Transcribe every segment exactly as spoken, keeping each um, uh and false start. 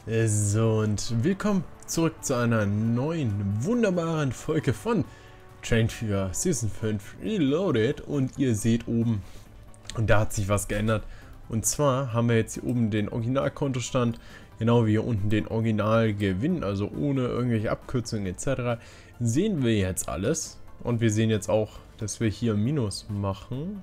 So, und willkommen zurück zu einer neuen, wunderbaren Folge von Train Fever Season fünf Reloaded. Und ihr seht oben, und da hat sich was geändert. Und zwar haben wir jetzt hier oben den Originalkontostand, genau wie hier unten den Originalgewinn, also ohne irgendwelche Abkürzungen et cetera. Sehen wir jetzt alles. Und wir sehen jetzt auch, dass wir hier Minus machen.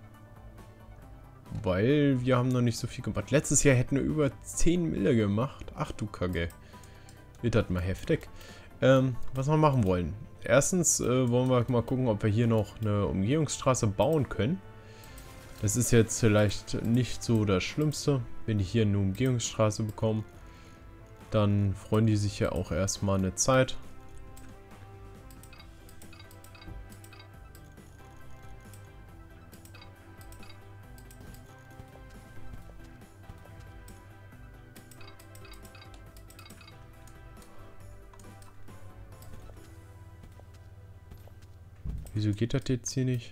Weil wir haben noch nicht so viel gemacht. Letztes Jahr hätten wir über zehn Mille gemacht. Ach du Kacke. Wird das mal heftig. Ähm, was wir machen wollen. Erstens äh, wollen wir mal gucken, ob wir hier noch eine Umgehungsstraße bauen können. Das ist jetzt vielleicht nicht so das Schlimmste. Wenn die hier eine Umgehungsstraße bekommen, dann freuen die sich ja auch erstmal eine Zeit. Wieso geht das jetzt hier nicht?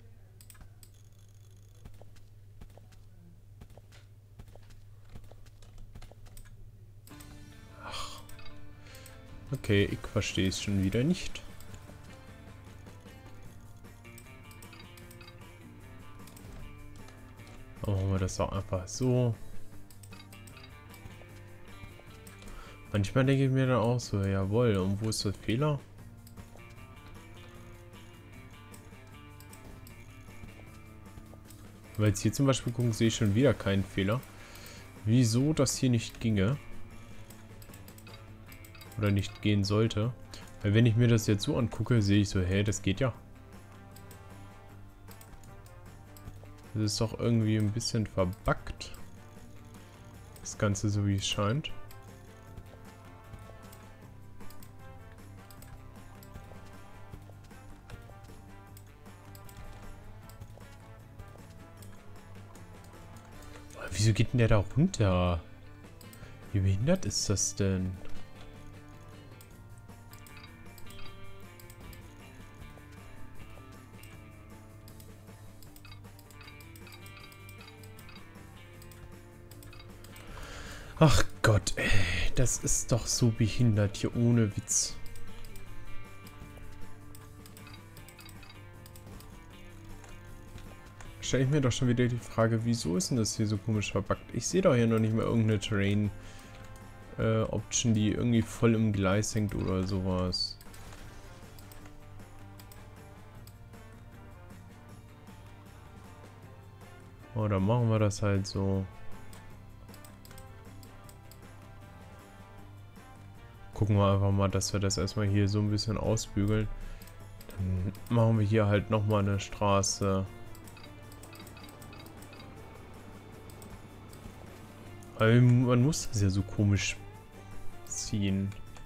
Ach. Okay, ich verstehe es schon wieder nicht. Dann machen wir das auch einfach so. Manchmal denke ich mir dann auch so, jawohl, und wo ist der Fehler? Weil jetzt hier zum Beispiel gucken, sehe ich schon wieder keinen Fehler. Wieso das hier nicht ginge? Oder nicht gehen sollte. Weil wenn ich mir das jetzt so angucke, sehe ich so, hey, das geht ja. Das ist doch irgendwie ein bisschen verbuggt. Das Ganze so wie es scheint. Wieso geht denn der da runter? Wie behindert ist das denn? Ach Gott, ey, das ist doch so behindert hier, ohne Witz. Stelle ich mir doch schon wieder die Frage, wieso ist denn das hier so komisch verpackt? Ich sehe doch hier noch nicht mehr irgendeine Terrain äh, Option, die irgendwie voll im Gleis hängt oder sowas. Oh, dann machen wir das halt so. Gucken wir einfach mal, dass wir das erstmal hier so ein bisschen ausbügeln. Dann machen wir hier halt nochmal eine Straße. Weil man muss das ja so komisch ziehen.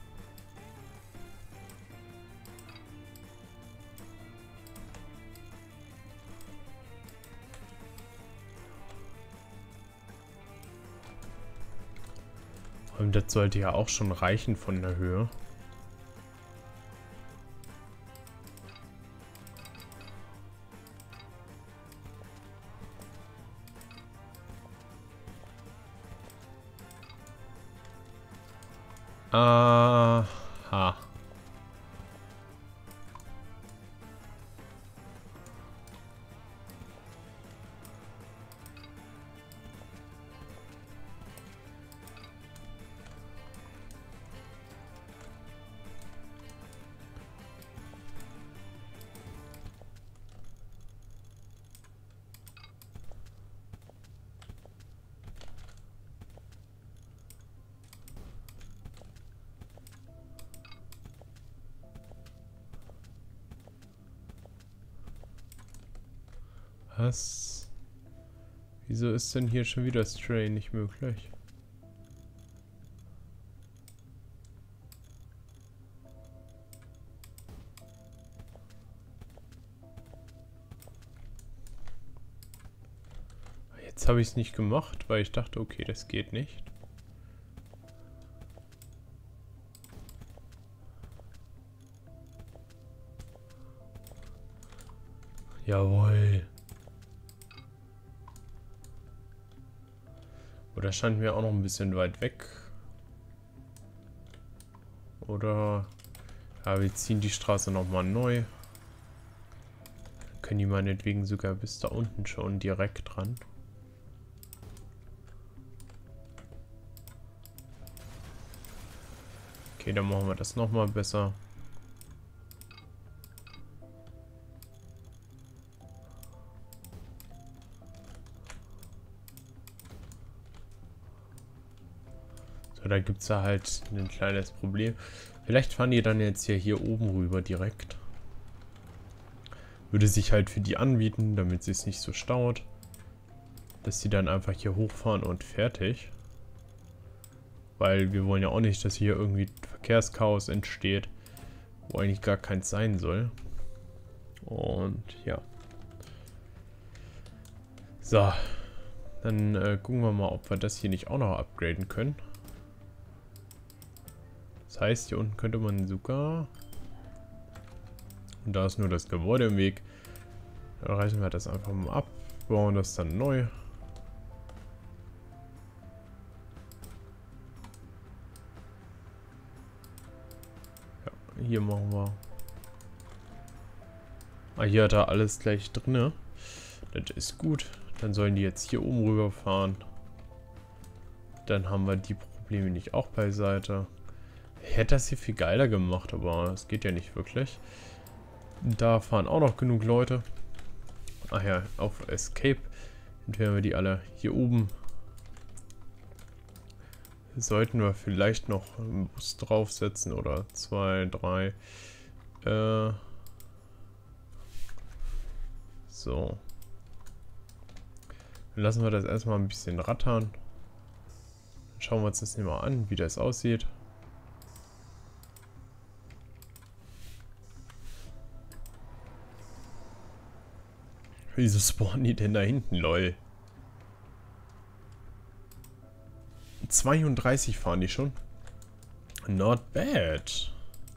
Und das sollte ja auch schon reichen von der Höhe. Aha. Was? Wieso ist denn hier schon wieder Stray nicht möglich? Jetzt habe ich es nicht gemacht, weil ich dachte, okay, das geht nicht. Jawohl. Oder stand mir auch noch ein bisschen weit weg. Oder ja, wir ziehen die Straße nochmal neu. Dann können die meinetwegen sogar bis da unten schon direkt dran. Okay, dann machen wir das nochmal besser. So, da gibt es da halt ein kleines Problem. Vielleicht fahren die dann jetzt hier, hier oben rüber direkt. Würde sich halt für die anbieten, damit sie es nicht so staut. Dass sie dann einfach hier hochfahren und fertig. Weil wir wollen ja auch nicht, dass hier irgendwie Verkehrschaos entsteht, wo eigentlich gar keins sein soll. Und ja. So. Dann äh, gucken wir mal, ob wir das hier nicht auch noch upgraden können. Das heißt, hier unten könnte man sogar... Und da ist nur das Gebäude im Weg. Dann reichen wir das einfach mal ab. Bauen das dann neu. Hier machen wir. Ah, hier hat er alles gleich drin. Das ist gut. Dann sollen die jetzt hier oben rüber fahren. Dann haben wir die Probleme nicht auch beiseite. Ich hätte das hier viel geiler gemacht, aber es geht ja nicht wirklich. Da fahren auch noch genug Leute. Ach ja, auf Escape entfernen wir die alle hier oben. Sollten wir vielleicht noch einen Bus draufsetzen oder zwei, drei. Äh so. Dann lassen wir das erstmal ein bisschen rattern. Dann schauen wir uns das mal an, wie das aussieht. Wieso spawnen die denn da hinten, lol? zweiunddreißig fahren die schon. Not bad.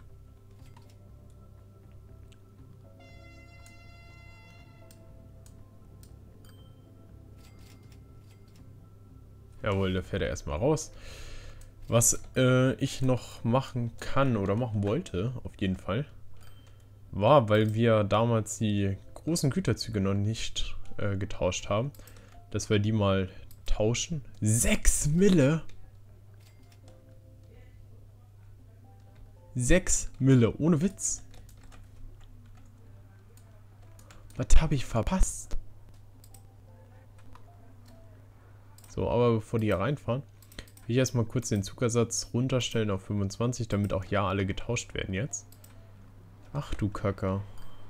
Jawohl, da fährt er erstmal raus. Was äh, ich noch machen kann oder machen wollte, auf jeden Fall, war, weil wir damals die großen Güterzüge noch nicht äh, getauscht haben, dass wir die mal tauschen. sechs Mille? sechs Mille, ohne Witz. Was habe ich verpasst? So, aber bevor die hier reinfahren, will ich erstmal kurz den Zugersatz runterstellen auf fünfundzwanzig, damit auch ja alle getauscht werden jetzt. Ach du Kacker.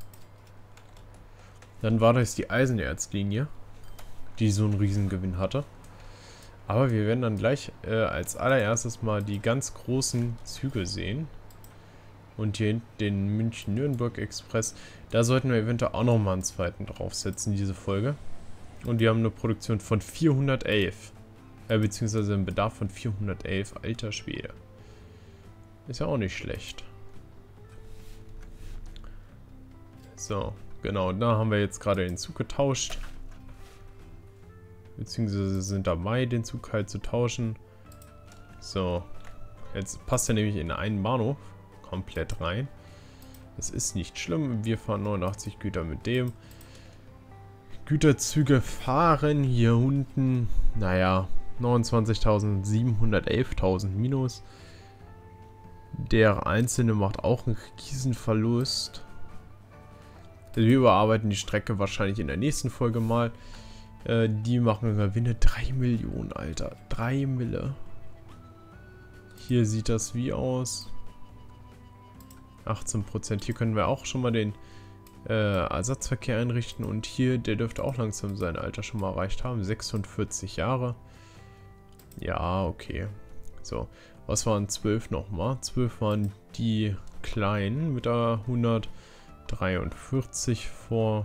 Dann war das die Eisenerzlinie, die so einen Riesengewinn hatte. Aber wir werden dann gleich äh, als allererstes mal die ganz großen Züge sehen. Und hier hinten den München-Nürnberg-Express. Da sollten wir eventuell auch nochmal einen zweiten draufsetzen, diese Folge. Und die haben eine Produktion von vierhundertelf. Äh, beziehungsweise einen Bedarf von vierhundertelf. Alter Schwede. Ist ja auch nicht schlecht. So, genau. Da haben wir jetzt gerade den Zug getauscht. Beziehungsweise sind dabei, den Zug halt zu tauschen. So. Jetzt passt er nämlich in einen Bahnhof komplett rein. Es ist nicht schlimm. Wir fahren neunundachtzig Güter mit dem. Güterzüge fahren hier unten, naja, neunundzwanzigtausend, siebenhundertelftausend minus. Der einzelne macht auch einen riesen Verlust. Wir überarbeiten die Strecke wahrscheinlich in der nächsten Folge mal. Äh, die machen Gewinne drei Millionen, Alter. drei Mille. Hier sieht das wie aus. achtzehn Prozent. Hier können wir auch schon mal den äh, Ersatzverkehr einrichten. Und hier, der dürfte auch langsam sein Alter schon mal erreicht haben. sechsundvierzig Jahre. Ja, okay. So, was waren zwölf nochmal? zwölf waren die kleinen mit der hundertdreiundvierzig vor.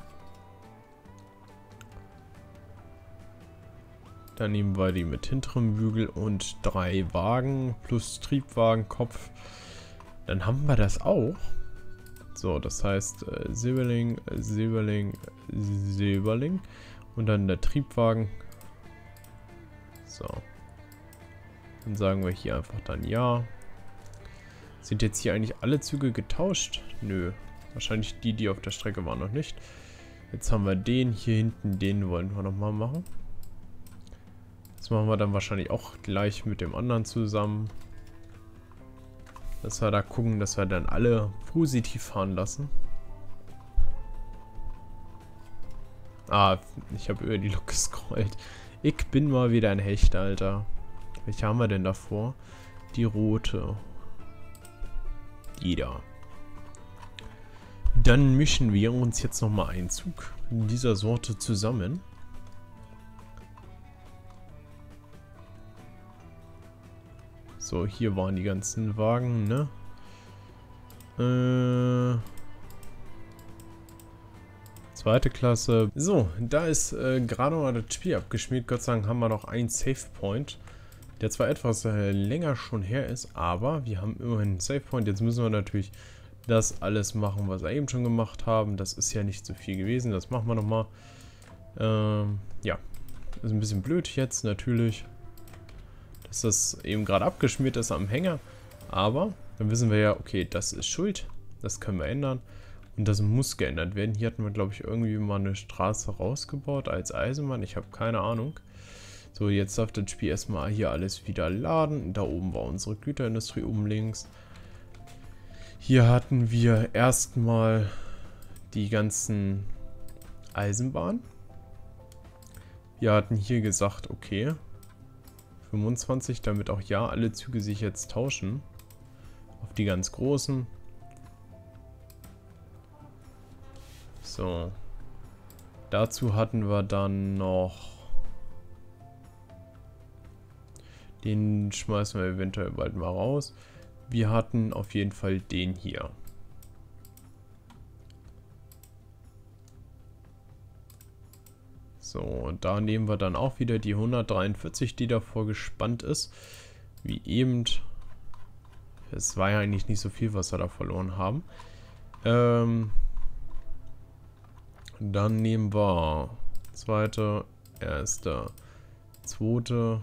Dann nehmen wir die mit hinterem Bügel und drei Wagen plus Triebwagenkopf. Dann haben wir das auch. So, das heißt äh, Silberling, Silberling, Silberling und dann der Triebwagen. So. Dann sagen wir hier einfach dann ja. Sind jetzt hier eigentlich alle Züge getauscht? Nö. Wahrscheinlich die, die auf der Strecke waren, noch nicht. Jetzt haben wir den hier hinten, den wollen wir nochmal machen. Das machen wir dann wahrscheinlich auch gleich mit dem anderen zusammen. Dass wir da gucken, dass wir dann alle positiv fahren lassen. Ah, ich habe über die Lok gescrollt. Ich bin mal wieder ein Hecht, Alter. Welche haben wir denn davor? Die rote. Die da. Dann mischen wir uns jetzt nochmal einen Zug in dieser Sorte zusammen. So, hier waren die ganzen Wagen, ne? Äh, zweite Klasse. So, da ist äh, gerade mal das Spiel abgeschmiert. Gott sei Dank haben wir noch einen Save Point, der zwar etwas äh, länger schon her ist, aber wir haben immerhin einen Save Point. Jetzt müssen wir natürlich das alles machen, was wir eben schon gemacht haben. Das ist ja nicht so viel gewesen. Das machen wir nochmal. Ähm, ja, ist ein bisschen blöd jetzt natürlich, dass das eben gerade abgeschmiert ist am Hänger. Aber dann wissen wir ja, okay, das ist Schuld. Das können wir ändern. Und das muss geändert werden. Hier hatten wir, glaube ich, irgendwie mal eine Straße rausgebaut als Eisenbahn. Ich habe keine Ahnung. So, jetzt darf das Spiel erstmal hier alles wieder laden. Da oben war unsere Güterindustrie oben links. Hier hatten wir erstmal die ganzen Eisenbahnen. Wir hatten hier gesagt, okay, fünfundzwanzig, damit auch ja alle Züge sich jetzt tauschen. Auf die ganz großen. So. Dazu hatten wir dann noch... Den schmeißen wir eventuell bald mal raus. Wir hatten auf jeden Fall den hier. So, und da nehmen wir dann auch wieder die hundertdreiundvierzig, die davor gespannt ist. Wie eben. Es war ja eigentlich nicht so viel, was wir da verloren haben. Ähm, dann nehmen wir zweite, erste, zweite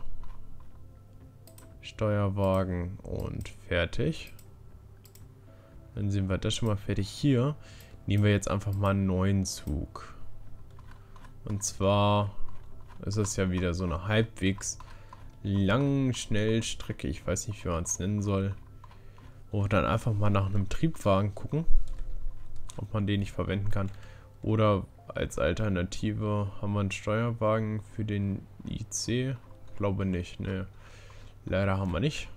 Steuerwagen und fertig. Dann sind wir das schon mal fertig. Hier nehmen wir jetzt einfach mal einen neuen Zug. Und zwar ist es ja wieder so eine halbwegs lange Schnellstrecke. Ich weiß nicht, wie man es nennen soll. Wo wir dann einfach mal nach einem Triebwagen gucken, ob man den nicht verwenden kann. Oder als Alternative haben wir einen Steuerwagen für den I C. Glaube nicht, ne. Leider haben wir nicht.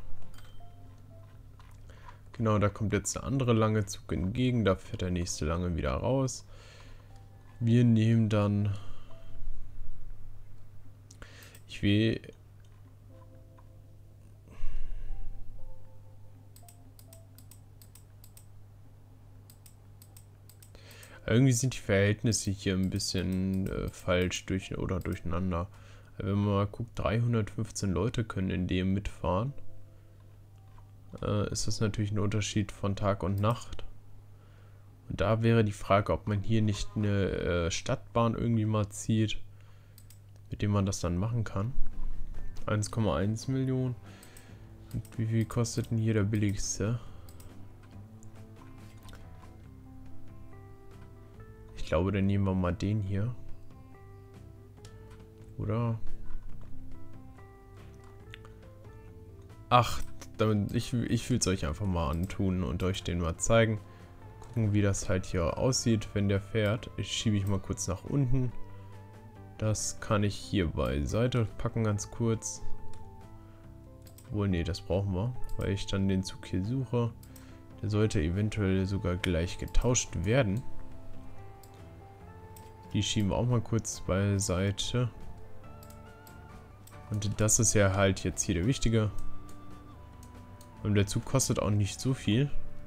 Genau, da kommt jetzt der andere lange Zug entgegen. Da fährt der nächste lange wieder raus. Wir nehmen dann... Ich will... Irgendwie sind die Verhältnisse hier ein bisschen äh, falsch durch oder durcheinander. Wenn man mal guckt, dreihundertfünfzehn Leute können in dem mitfahren. Äh, ist das natürlich ein Unterschied von Tag und Nacht. Und da wäre die Frage, ob man hier nicht eine äh, Stadtbahn irgendwie mal zieht, mit dem man das dann machen kann. eins Komma eins Millionen. Und wie viel kostet denn hier der billigste? Ich glaube, dann nehmen wir mal den hier. Oder? Ach, damit, ich, ich will es euch einfach mal antun und euch den mal zeigen. Gucken, wie das halt hier aussieht, wenn der fährt. Ich schiebe ich mal kurz nach unten. Das kann ich hier beiseite packen, ganz kurz. Obwohl, nee, das brauchen wir, weil ich dann den Zug hier suche. Der sollte eventuell sogar gleich getauscht werden. Die schieben wir auch mal kurz beiseite. Und das ist ja halt jetzt hier der wichtige. Und der Zug kostet auch nicht so viel.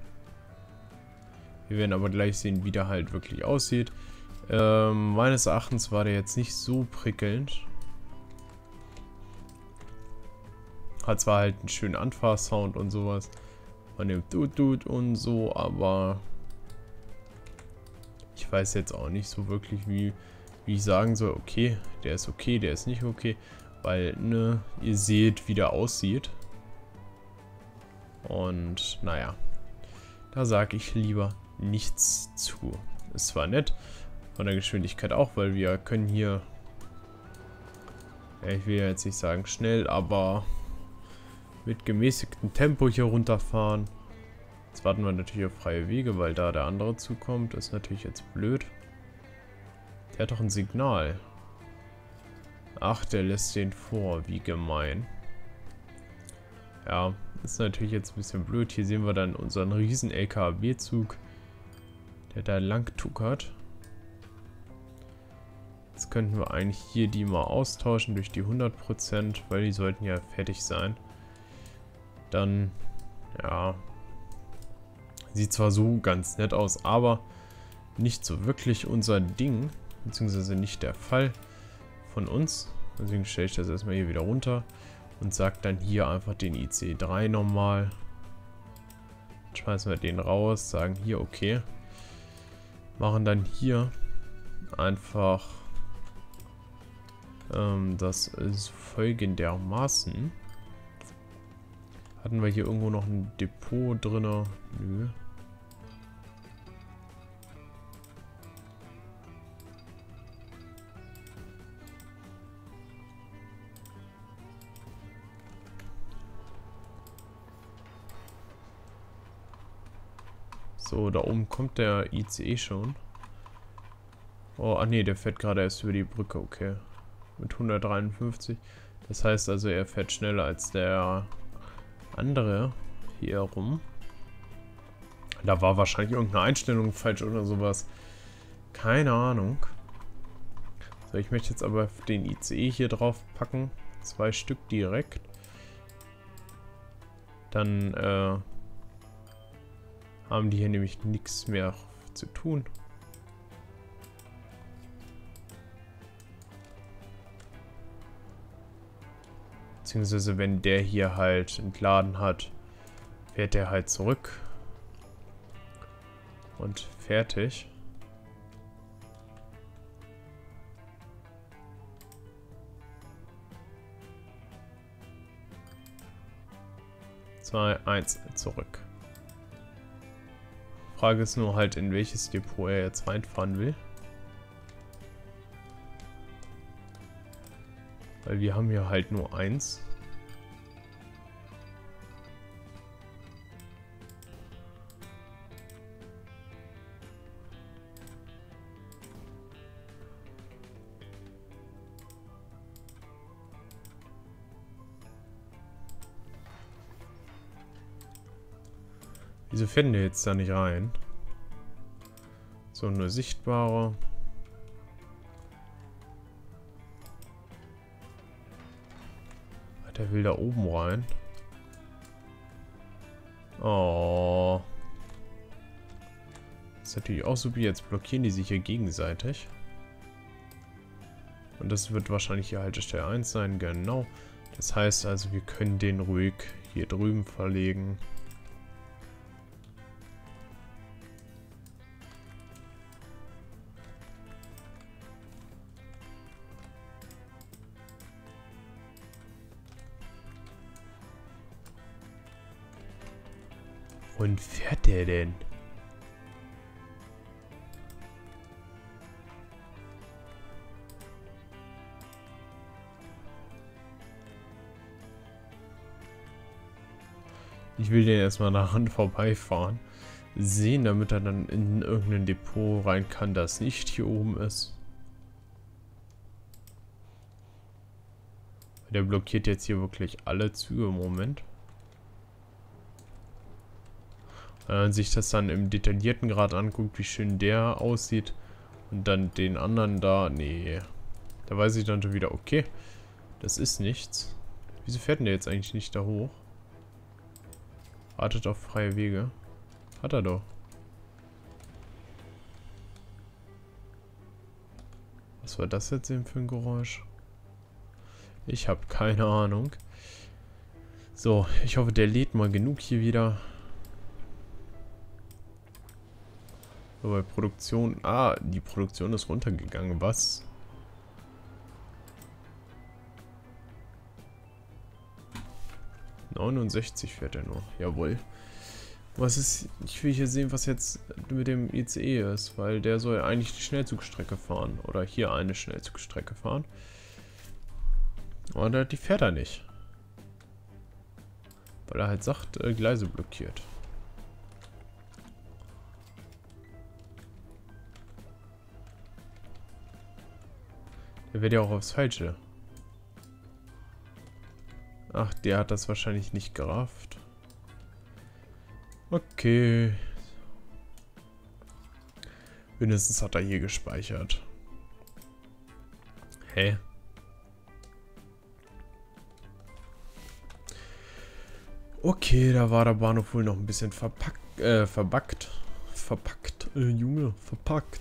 Wir werden aber gleich sehen, wie der halt wirklich aussieht. Ähm, meines Erachtens war der jetzt nicht so prickelnd. Hat zwar halt einen schönen Anfahrsound und sowas. Man nimmt Dut-Dut und so, aber ich weiß jetzt auch nicht so wirklich, wie, wie ich sagen soll, okay, der ist okay, der ist nicht okay. Weil, ne, ihr seht, wie der aussieht. Und naja, da sage ich lieber nichts zu. Ist zwar nett, von der Geschwindigkeit auch, weil wir können hier, ja, ich will ja jetzt nicht sagen schnell, aber mit gemäßigtem Tempo hier runterfahren. Jetzt warten wir natürlich auf freie Wege, weil da der andere zukommt. Das ist natürlich jetzt blöd. Der hat doch ein Signal. Ach, der lässt den vor. Wie gemein. Ja, ist natürlich jetzt ein bisschen blöd. Hier sehen wir dann unseren riesen L K A B-Zug, der da lang tuckert. Jetzt könnten wir eigentlich hier die mal austauschen durch die hundert Prozent, weil die sollten ja fertig sein. Dann, ja, sieht zwar so ganz nett aus, aber nicht so wirklich unser Ding, beziehungsweise nicht der Fall von uns. Deswegen stelle ich das erstmal hier wieder runter und sage dann hier einfach den I C drei nochmal. Schmeißen wir den raus, sagen hier okay. Machen dann hier einfach ähm, das ist folgendermaßen. Hatten wir hier irgendwo noch ein Depot drin? Nö. So, da oben kommt der I C E schon. Oh, ah ne, der fährt gerade erst über die Brücke, okay. Mit hundertdreiundfünfzig. Das heißt also, er fährt schneller als der andere hier rum. Da war wahrscheinlich irgendeine Einstellung falsch oder sowas. Keine Ahnung. So, ich möchte jetzt aber den I C E hier drauf packen. Zwei Stück direkt. Dann äh, haben die hier nämlich nichts mehr zu tun. Beziehungsweise wenn der hier halt entladen hat, fährt der halt zurück. Und fertig. zwei, eins, zurück. Frage ist nur halt, in welches Depot er jetzt reinfahren will. Weil wir haben hier halt nur eins. Wieso fährt der jetzt da nicht rein? So, nur sichtbare. Der will da oben rein. Oh. Das ist natürlich auch super. Jetzt blockieren die sich hier gegenseitig. Und das wird wahrscheinlich hier Haltestelle eins sein. Genau. Das heißt also, wir können den ruhig hier drüben verlegen. Wohin fährt der denn? Ich will den erstmal daran vorbeifahren. Sehen, damit er dann in irgendein Depot rein kann, das nicht hier oben ist. Der blockiert jetzt hier wirklich alle Züge im Moment. Wenn man sich das dann im detaillierten Grad anguckt, wie schön der aussieht und dann den anderen da, nee, da weiß ich dann schon wieder, okay, das ist nichts. Wieso fährt denn der jetzt eigentlich nicht da hoch? Wartet auf freie Wege. Hat er doch. Was war das jetzt eben für ein Geräusch? Ich habe keine Ahnung. So, ich hoffe, der lädt mal genug hier wieder. So, bei Produktion... Ah, die Produktion ist runtergegangen. Was? neunundsechzig fährt er nur. Jawohl. Was ist... Ich will hier sehen, was jetzt mit dem I C E ist, weil der soll eigentlich die Schnellzugstrecke fahren. Oder hier eine Schnellzugstrecke fahren. Oder die fährt er nicht. Weil er halt sagt, äh, Gleise blockiert. Der wird ja auch aufs Falsche. Ach, der hat das wahrscheinlich nicht gerafft. Okay. Mindestens hat er hier gespeichert. Hä? Okay, da war der Bahnhof wohl noch ein bisschen verpackt, äh, verbackt. Verpackt, äh, Junge, verpackt.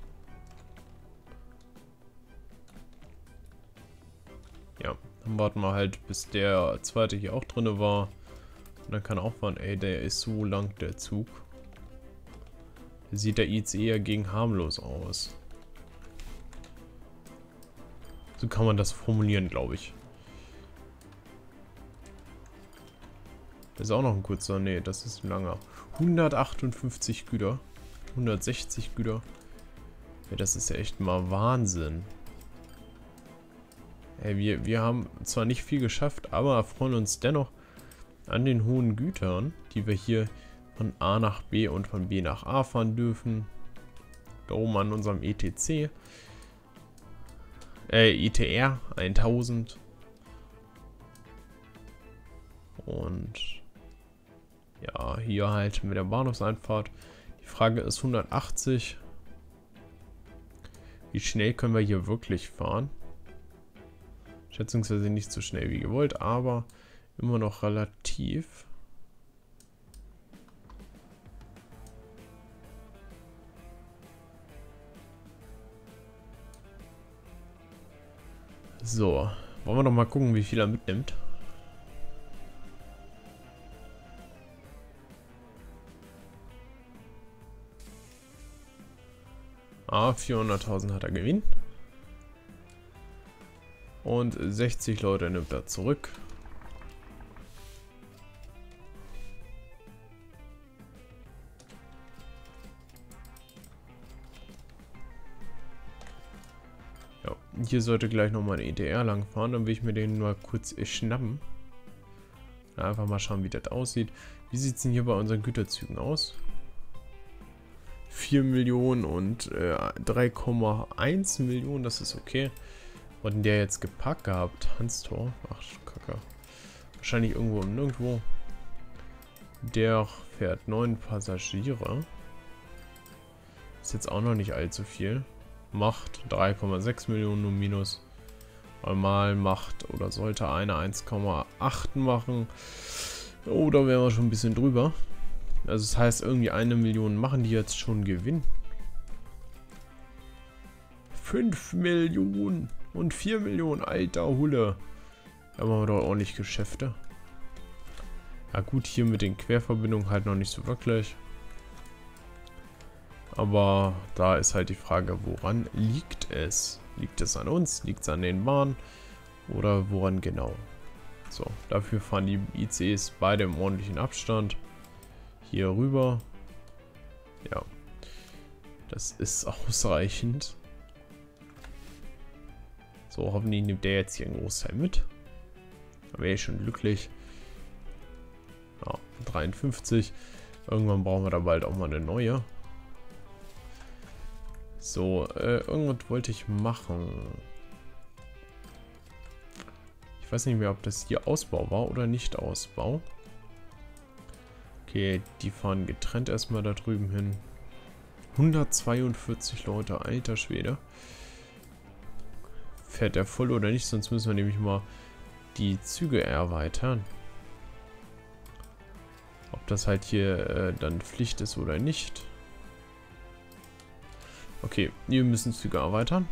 Ja, dann warten wir halt, bis der zweite hier auch drin war. Und dann kann auch fahren, ey, der ist so lang, der Zug. Sieht der I C E ja gegen harmlos aus. So kann man das formulieren, glaube ich. Das ist auch noch ein kurzer, nee, das ist ein langer. hundertachtundfünfzig Güter. hundertsechzig Güter. Ja, das ist ja echt mal Wahnsinn. Ey, wir, wir haben zwar nicht viel geschafft, aber freuen uns dennoch an den hohen Gütern, die wir hier von A nach B und von B nach A fahren dürfen. Da oben an unserem E T C. Äh, E T R tausend. Und ja, hier halt mit der Bahnhofseinfahrt. Die Frage ist hundertachtzig. Wie schnell können wir hier wirklich fahren? Schätzungsweise nicht so schnell wie gewollt, aber immer noch relativ. So, wollen wir doch mal gucken, wie viel er mitnimmt. Ah, vierhunderttausend hat er Gewinn. Und sechzig Leute nimmt er zurück. Ja, hier sollte gleich nochmal ein E T R lang fahren. Dann will ich mir den mal kurz schnappen. Einfach mal schauen, wie das aussieht. Wie sieht es denn hier bei unseren Güterzügen aus? vier Millionen und äh, drei Komma eins Millionen, das ist okay. Was hat denn der jetzt geparkt gehabt? Hanstor? Ach, Kacke. Wahrscheinlich irgendwo und nirgendwo. Der fährt neun Passagiere. Ist jetzt auch noch nicht allzu viel. Macht drei Komma sechs Millionen nur minus. Normal macht oder sollte eine eins Komma acht machen. Oh, da wären wir schon ein bisschen drüber. Also das heißt, irgendwie eine Million machen die jetzt schon Gewinn. fünf Millionen und vier Millionen, alter Hulle. Da machen wir doch ordentlich Geschäfte. Ja gut, hier mit den Querverbindungen halt noch nicht so wirklich. Aber da ist halt die Frage, woran liegt es? Liegt es an uns? Liegt es an den Bahnen? Oder woran genau? So, dafür fahren die I C Es beide im ordentlichen Abstand. Hier rüber. Ja. Das ist ausreichend. So, hoffentlich nimmt der jetzt hier einen Großteil mit. Da wäre ich schon glücklich. Ja, dreiundfünfzig. Irgendwann brauchen wir da bald auch mal eine neue. So, äh, irgendwas wollte ich machen. Ich weiß nicht mehr, ob das hier Ausbau war oder nicht Ausbau. Okay, die fahren getrennt erstmal da drüben hin. hundertzweiundvierzig Leute, alter Schwede. Fährt der voll oder nicht? Sonst müssen wir nämlich mal die Züge erweitern. Ob das halt hier äh, dann Pflicht ist oder nicht. Okay, wir müssen Züge erweitern.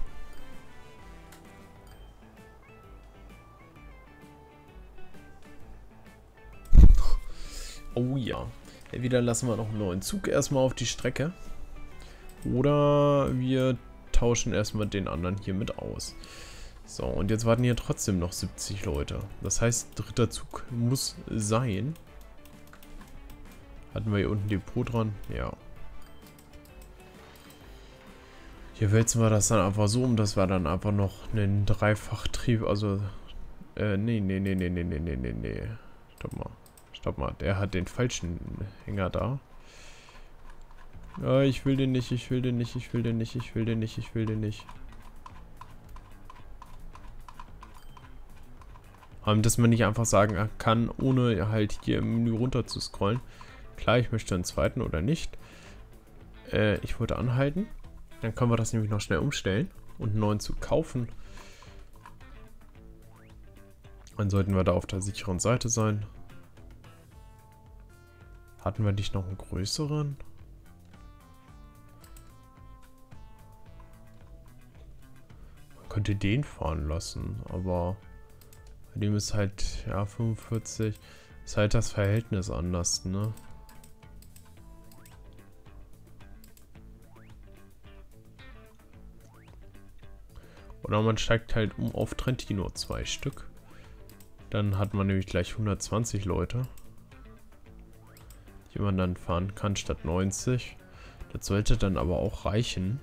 Oh ja. Entweder lassen wir noch einen neuen Zug erstmal auf die Strecke. Oder wir tauschen erstmal den anderen hier mit aus. So, und jetzt warten hier trotzdem noch siebzig Leute. Das heißt, dritter Zug muss sein. Hatten wir hier unten Depot dran? Ja. Hier wälzen wir das dann einfach so um, dass wir dann einfach noch einen Dreifachtrieb, also, äh, nee, nee, nee, nee, nee, nee, nee, nee, nee. Stopp mal. Stopp mal, der hat den falschen Hänger da. Ja, ich will den nicht, ich will den nicht, ich will den nicht, ich will den nicht, ich will den nicht. Um, dass man nicht einfach sagen kann, ohne halt hier im Menü runter zu scrollen. Klar, ich möchte einen zweiten oder nicht. Äh, ich wollte anhalten. Dann können wir das nämlich noch schnell umstellen und einen neuen Zug kaufen. Dann sollten wir da auf der sicheren Seite sein. Hatten wir nicht noch einen größeren? Man könnte den fahren lassen, aber bei dem ist halt, ja, fünfundvierzig. Ist halt das Verhältnis anders, ne? Oder man steigt halt um auf Trentino zwei Stück. Dann hat man nämlich gleich hundertzwanzig Leute, die man dann fahren kann statt neunzig. Das sollte dann aber auch reichen.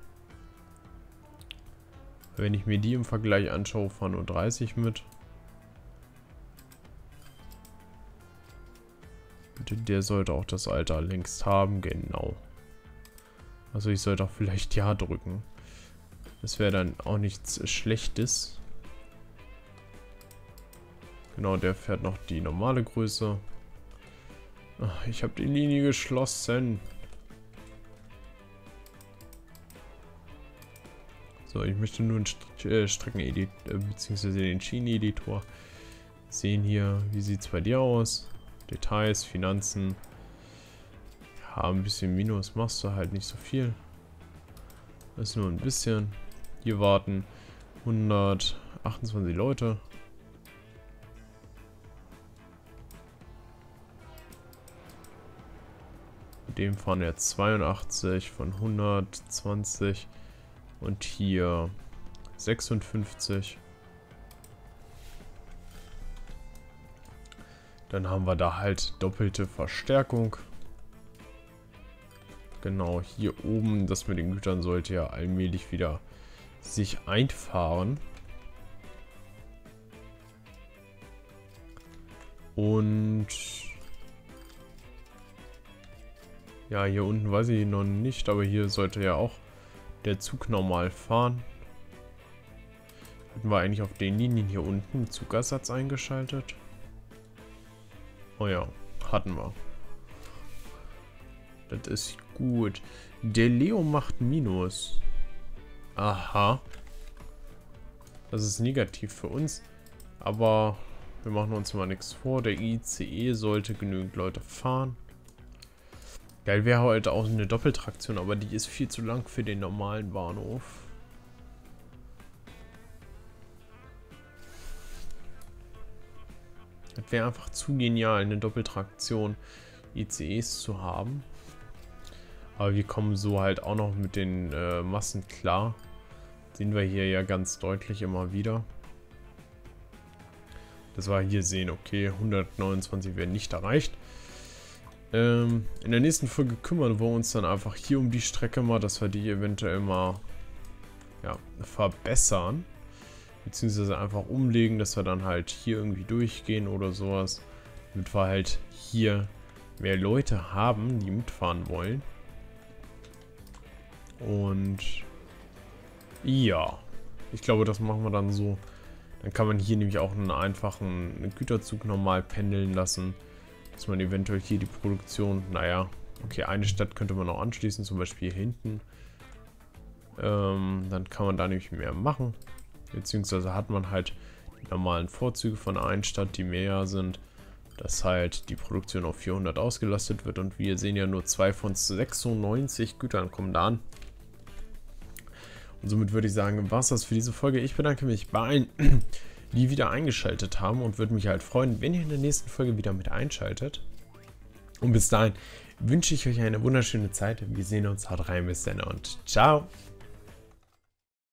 Wenn ich mir die im Vergleich anschaue, fahren nur dreißig mit. Und der sollte auch das Alter längst haben, genau. Also ich sollte auch vielleicht Ja drücken. Das wäre dann auch nichts Schlechtes. Genau, der fährt noch die normale Größe. Ach, ich habe die Linie geschlossen. So, ich möchte nur einen St äh, Streckeneditor, äh, beziehungsweise den Schieneneditor sehen hier. Wie sieht es bei dir aus? Details, Finanzen. Ja, ein bisschen Minus machst du halt nicht so viel. Das ist nur ein bisschen. Hier warten hundertachtundzwanzig Leute. Mit dem fahren jetzt zweiundachtzig von hundertzwanzig und hier sechsundfünfzig. Dann haben wir da halt doppelte Verstärkung. Genau, hier oben, das mit den Gütern sollte ja allmählich wieder sich einfahren. Und ja, hier unten weiß ich noch nicht, aber hier sollte ja auch der Zug normal fahren. Hatten wir eigentlich auf den Linien hier unten Zugersatz eingeschaltet? Oh ja, hatten wir. Das ist gut. Der Leo macht Minus. Aha. Das ist negativ für uns. Aber wir machen uns mal nichts vor. Der I C E sollte genügend Leute fahren. Geil wäre heute auch eine Doppeltraktion, aber die ist viel zu lang für den normalen Bahnhof. Das wäre einfach zu genial, eine Doppeltraktion I C Es zu haben. Aber wir kommen so halt auch noch mit den äh, Massen klar. Sehen wir hier ja ganz deutlich immer wieder. Das war hier sehen, okay, hundertneunundzwanzig werden nicht erreicht. Ähm, in der nächsten Folge kümmern wir uns dann einfach hier um die Strecke mal, dass wir die eventuell mal ja, verbessern. Beziehungsweise einfach umlegen, dass wir dann halt hier irgendwie durchgehen oder sowas. Damit wir halt hier mehr Leute haben, die mitfahren wollen. Und ja, ich glaube, das machen wir dann so. Dann kann man hier nämlich auch einen einfachen Güterzug normal pendeln lassen. Dass man eventuell hier die Produktion, naja, okay, eine Stadt könnte man noch anschließen, zum Beispiel hier hinten. Ähm, dann kann man da nämlich mehr machen. Beziehungsweise hat man halt die normalen Vorzüge von einer Stadt, die mehr sind. Dass halt die Produktion auf vierhundert ausgelastet wird. Und wir sehen ja nur zwei von sechsundneunzig Gütern kommen da an. Und somit würde ich sagen, war es das für diese Folge. Ich bedanke mich bei allen, die wieder eingeschaltet haben und würde mich halt freuen, wenn ihr in der nächsten Folge wieder mit einschaltet. Und bis dahin wünsche ich euch eine wunderschöne Zeit. Wir sehen uns, haut rein, bis dann und ciao.